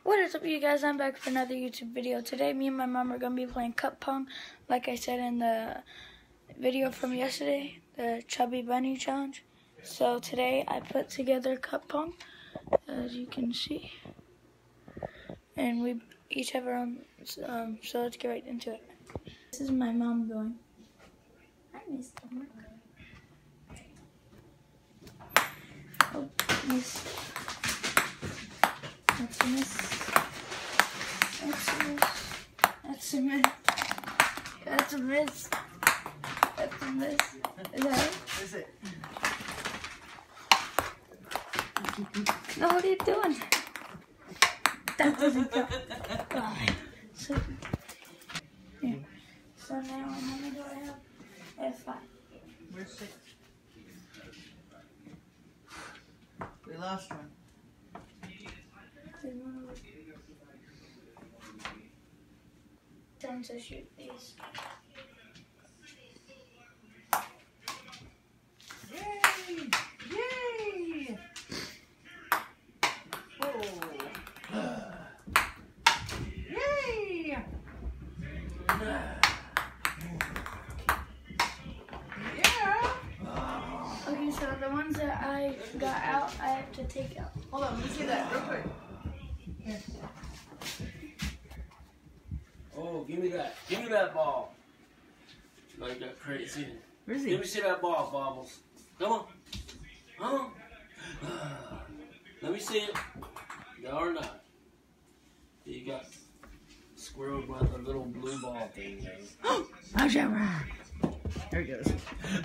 What is up, you guys? I'm back for another YouTube video. Today, me and my mom are going to be playing cup pong, like I said in the video from yesterday, the Chubby Bunny Challenge. So today, I put together cup pong, as you can see. And we each have our own, so let's get right into it. This is my mom going. Hi, Miss Mark. Oh, Miss. That's a miss. That's a miss. That's a miss. That's a miss. That's a miss. Is that it? Is it? No, what are you doing? That doesn't go. Oh, so, yeah. So now, how many do I have? I have 5. Where's 6? We lost one. Time to shoot these. Yay! Yay! Oh! Yay! Yeah! Okay, so the ones that I got out, I have to take out. Hold on, let me see that real quick. Here. Oh, give me that. Give me that ball. Like that crazy. Where's he? Let me see that ball, Bobbles. Come on. Come on. Let me see it. No or not. You got squirreled by the little blue ball thing there. There he goes.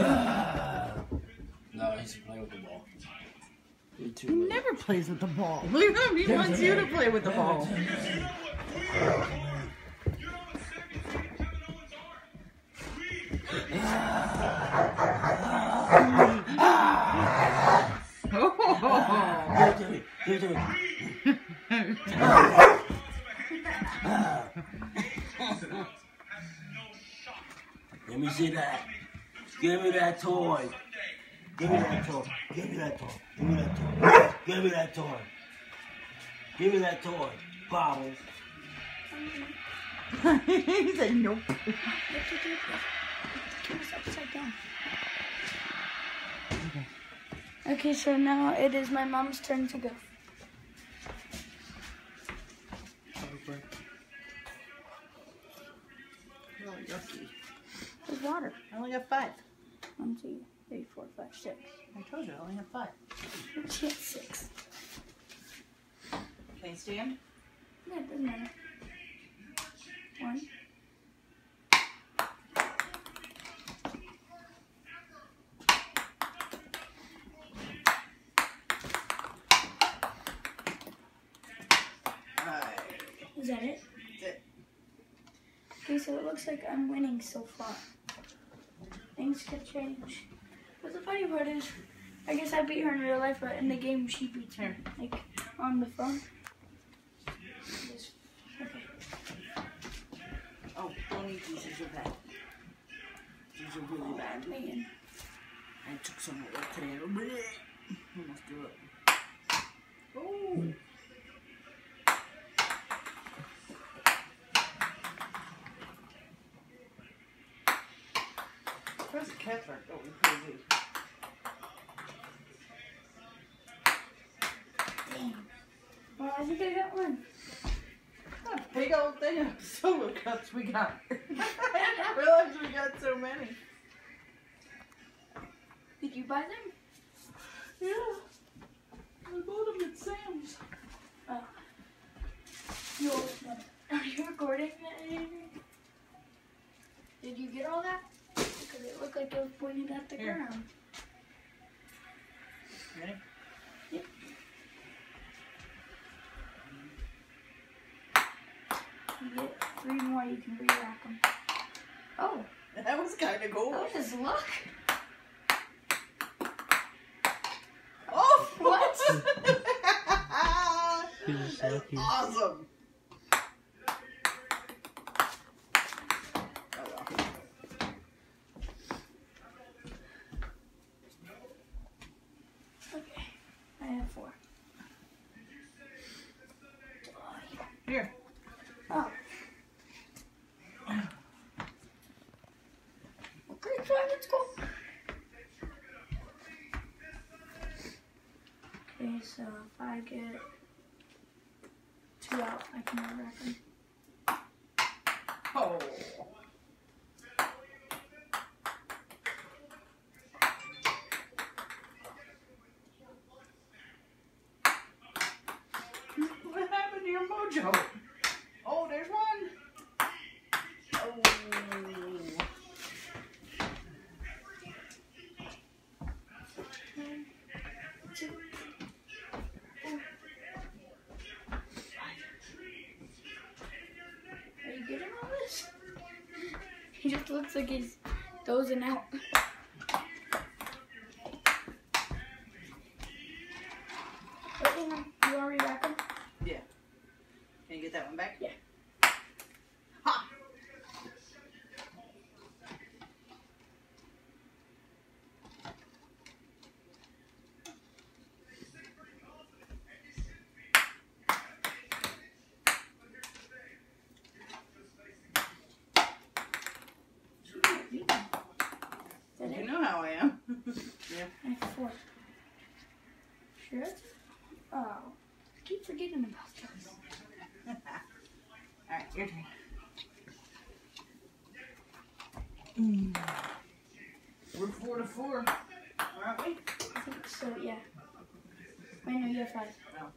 No, he's playing with the ball. You're too He late. never plays with the ball. Look at him. He wants you to play with the ball. Give it to me. Let me see that. Give me that toy. Give me that toy. Give me that toy. Give me that toy. Give me that toy. Give me that toy. Bobbles. He said nope. What to do? Keep us upside down. Okay, so now it is my mom's turn to go. Oh, yucky. There's water. I only got 5. 1, 2, 3, 4, 5, 6. I told you I only have 5. She had 6. Can you stand? Yeah, it doesn't matter. 1. Is that it? That's it. Okay, so it looks like I'm winning so far. Things could change. But the funny part is, I guess I beat her in real life, but in the game she beats her. Like, on the phone. Okay. Oh, don't eat these. These are bad. These are really bad. Man. I took some of it today. Let's do it. Oh. Where's the cats are going crazy? Damn. Well, I think I got one. What a big old thing of solo cups we got. I didn't realize we got so many. Did you buy them? Yeah. I bought them at Sam's. Oh. Are you recording that? Did you get all that? Because it looked like it was pointed at the Here. ground. Ready? Yep. You get 3 more, you can re-rack them. Oh, That was kind of cool. that was luck. Oh! What? That's awesome. Okay, I have 4. Oh, Here. Oh. Okay, so let's go. Okay, so if I get 2 out, I can re-rack them. Oh. What happened to your mojo? Oh, there's one. Oh. 1, 2, 4. Are you getting all this? He just looks like he's dozing out. You want to re-rack them? Yeah. Can you get that one back? Yeah. Ha! You know how I am. Yeah. I have 4. Sure? Oh, I keep forgetting about those. Alright, your turn. We're 4 to 4, aren't we? I think so, yeah. Wait, no, you have 5. No.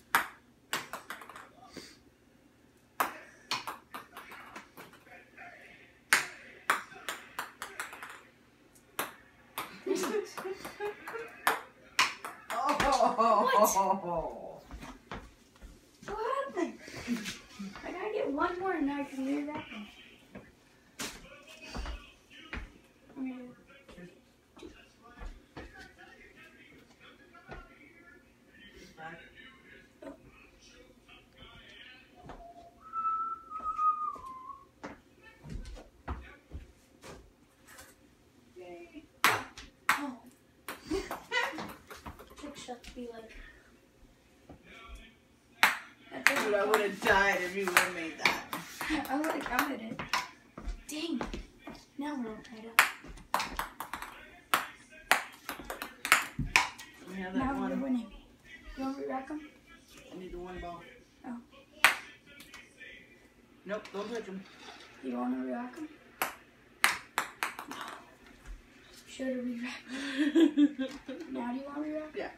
Oh! What happened? I gotta get 1 more and I can re-rack them. Oh. Trick shot to be like. Dude, I would have died if you would have made that. I would have counted it. Dang. Now we're all tied up. We have that Now we're one. winning. You want to re-rack them? I need the one ball. Oh. Nope, don't touch them. You want to re-rack them? No. Should have re-racked. Now do you want to re-rack? Yeah.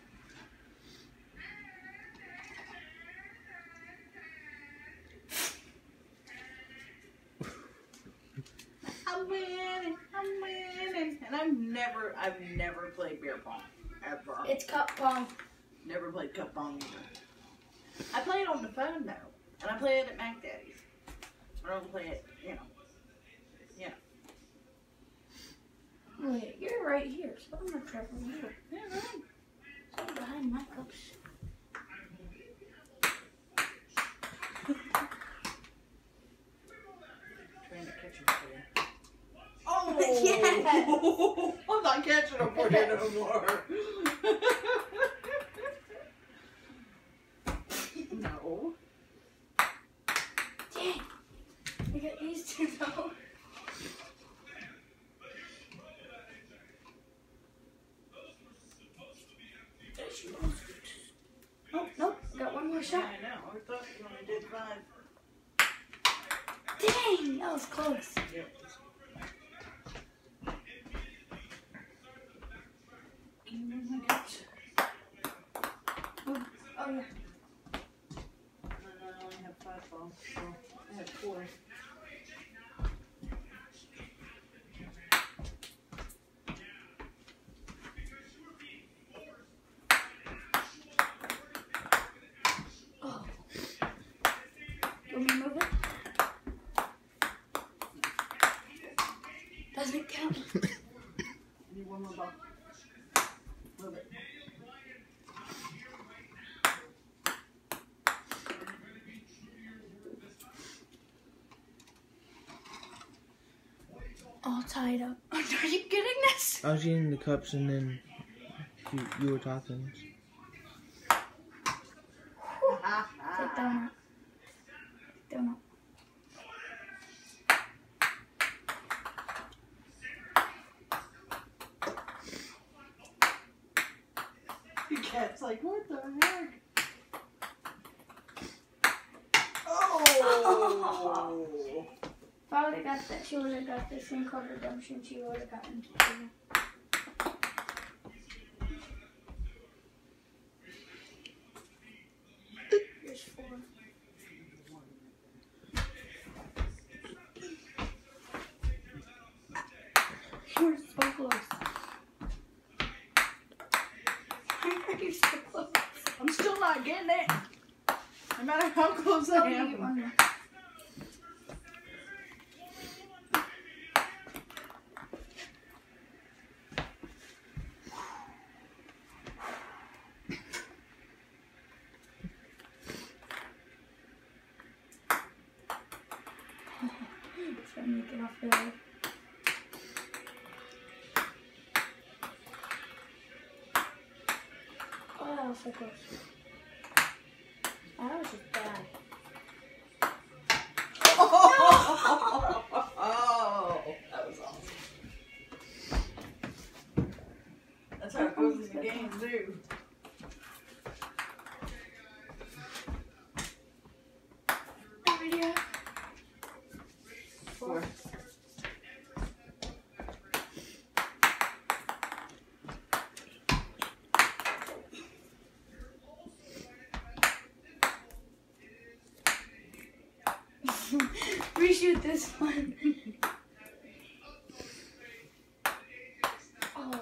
I'm winning, and I've never played beer pong, ever. It's cup pong. Never played cup pong either. I play it on the phone though, and I play it at Mac Daddy's. I don't play it, you know. Wait, you're right here, so I'm gonna try from here. Yeah, right. So behind my cups. Trying to catch him for you. Oh! Yes! I'm not catching him for you no more. No. Dang! I got these 2 though. Oh, nope, got 1 more shot. I know. I thought you only did 5. Dang, that was close. Yep. Oh yeah. I only have 5 balls, so I have 4. Oh. You want me to move it? Doesn't count. I need 1 more ball. Move it. All tied up. Are you getting this? I was getting the cups and then you were talking. Take that one out. Donut. The cat's like, what the heck? Oh! If I would have got that, she would have got the same called Redemption. She would have gotten prison. There's 4. You're so close. Why are you so close? I'm still not getting it. No matter how close I Oh, you get am. one more. Try to make it off the leg. Oh, that was so close. That was just bad. Oh, that was awesome. That's how it goes in the game, too. Video. 4. Reshoot this one. Oh.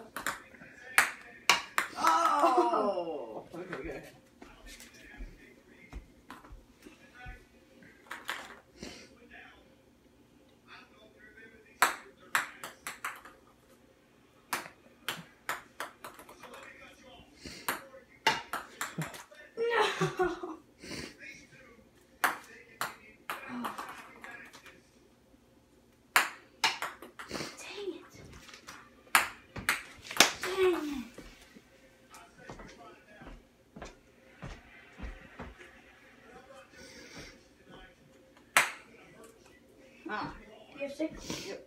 Oh! Okay, good. No. Ah. You have 6? Yep.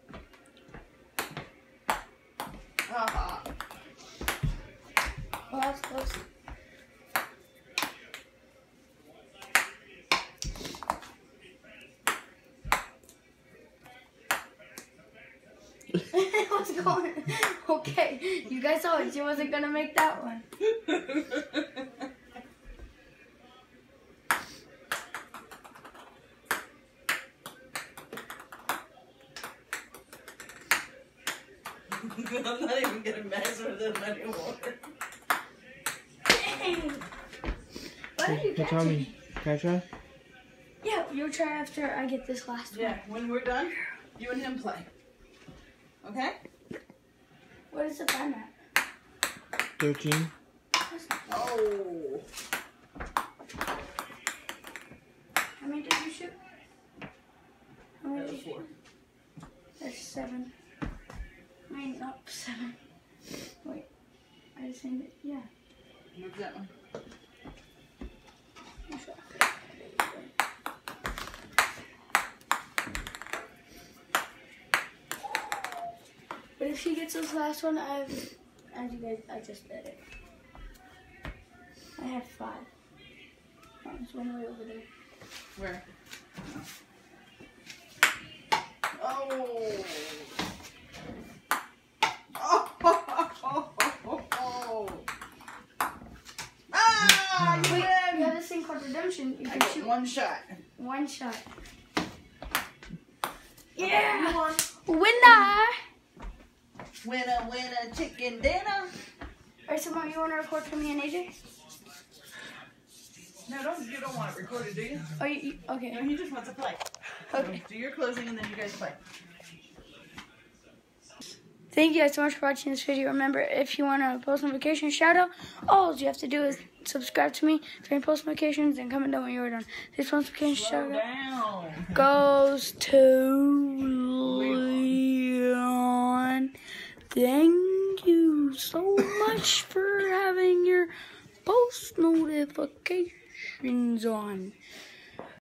Ah. Well, that's close. What's going on? Okay, you guys saw it. She wasn't going to make that one. I'm not even gonna mess with them anymore. Dang. What are you Hey, Tommy, catching? can I try? Yeah, you'll try after I get this last Yeah, when we're done, you and him play. Okay? one. What is the time at? 13. That's not bad. Oh. How many did you shoot? How many That did was you 4. shoot? There's 7. I mean, not 7. Wait, I just named it. Yeah. Move that one. But if she gets this last one, as you guys, I just did it. I have 5. Oh, there's one way over there. Where? Oh. Oh. Ah, you Wait, win. you have this thing called Redemption. You I can get shoot one shot. one shot. You Yeah! won. Winner! Winner, winner, chicken dinner. Alright, so Mom, you want to record for me and AJ? No, you don't want it recorded, do you? Oh, you okay. No, he just wants to play. Okay. So do your closing and then you guys play. Thank you guys so much for watching this video. Remember, if you want a post notification shout out, all you have to do is subscribe to me, turn post notifications, and comment down when you're done. This post notification Slow shout out down. goes to Leon. Thank you so much for having your post notifications on.